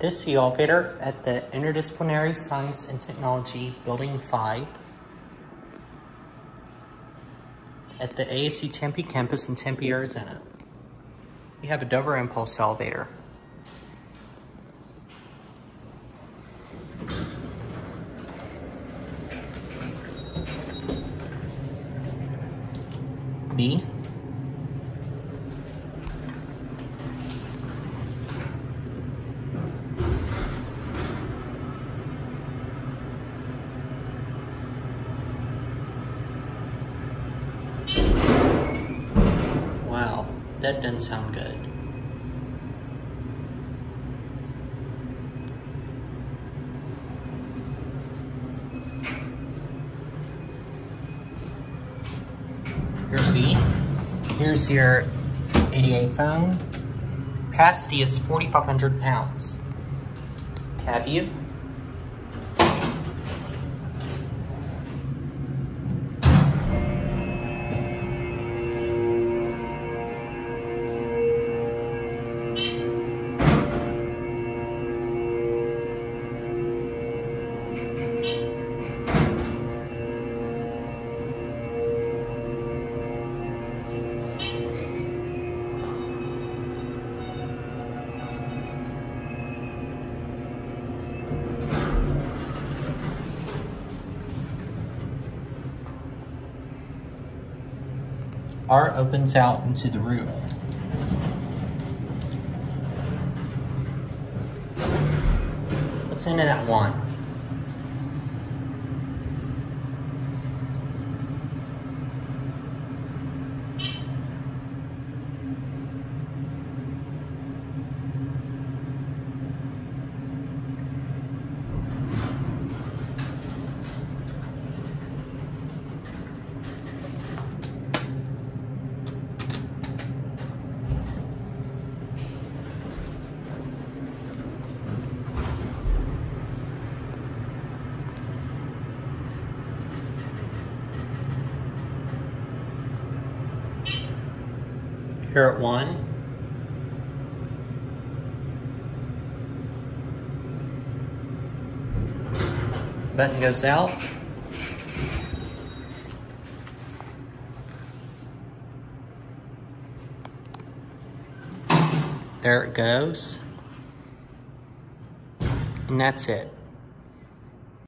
This is the elevator at the Interdisciplinary Science and Technology Building 5 at the ASU Tempe campus in Tempe, Arizona. We have a Dover Impulse elevator. B. Wow, that doesn't sound good. Here's B. Here's your ADA phone. Capacity is 4,500 pounds. Tab view. R opens out into the roof. What's in it at 1? Here at 1. Button goes out. There it goes. And that's it.